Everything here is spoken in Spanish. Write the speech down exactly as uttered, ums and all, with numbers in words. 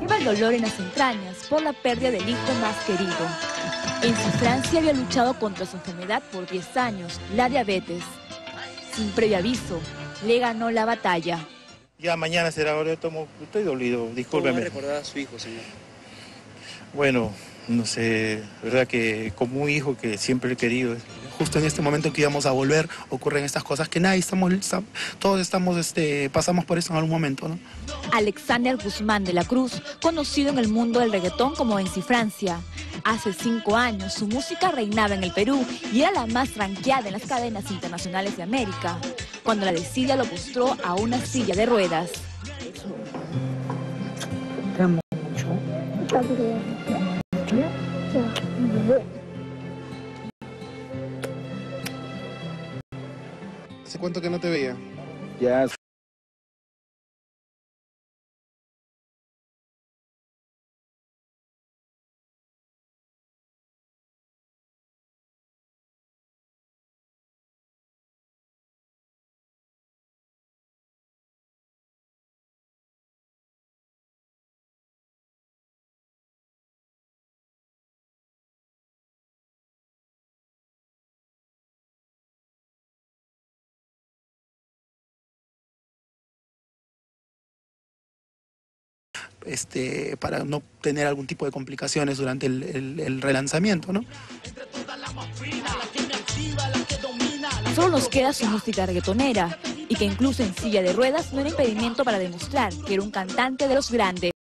Lleva el dolor en las entrañas por la pérdida del hijo más querido. En su Francia había luchado contra su enfermedad por diez años, la diabetes. Sin previo aviso, le ganó la batalla. Ya mañana será hora de tomo, estoy dolido, discúlpeme. ¿Cómo va a recordar a su hijo, señor? Bueno, no sé, verdad que como un hijo que siempre he querido. Justo en este momento que íbamos a volver, ocurren estas cosas que nadie estamos, todos estamos, este, pasamos por eso en algún momento, ¿no? Alexander Guzmán de la Cruz, conocido en el mundo del reggaetón como En Si Francia. Hace cinco años su música reinaba en el Perú y era la más ranqueada en las cadenas internacionales de América, cuando la desidia lo postró a una silla de ruedas. Te amo mucho. ¿Hace cuánto que no te veía? Ya Este, para no tener algún tipo de complicaciones durante el, el, el relanzamiento, ¿no? Solo nos queda su música reggaetonera, y que incluso en silla de ruedas no era impedimento para demostrar que era un cantante de los grandes.